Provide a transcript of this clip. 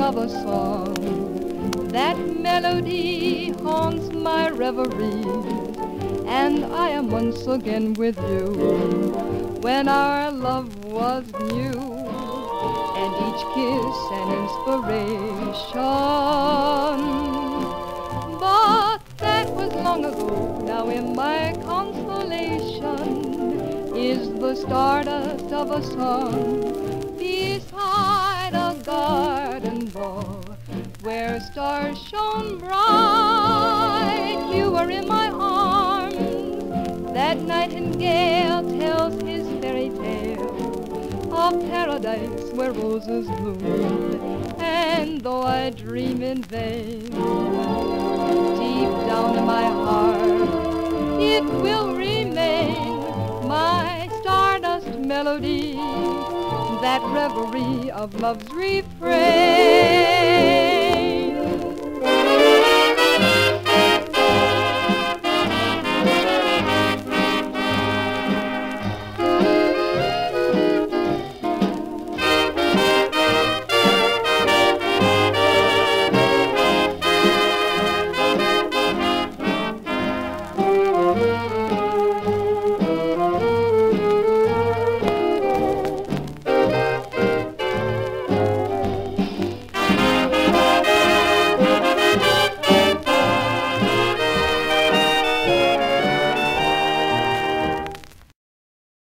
of a song. That melody haunts my reveries, and I am once again with you when our love was new, and each kiss an inspiration. But that was long ago. Now in my consolation is the stardust of a song beside a garden wall where stars shone bright. You were in my arms. That nightingale tells his fairy tale of paradise where roses bloom. And though I dream in vain, deep down in my heart it will remain my stardust melody, that reverie of love's refrain.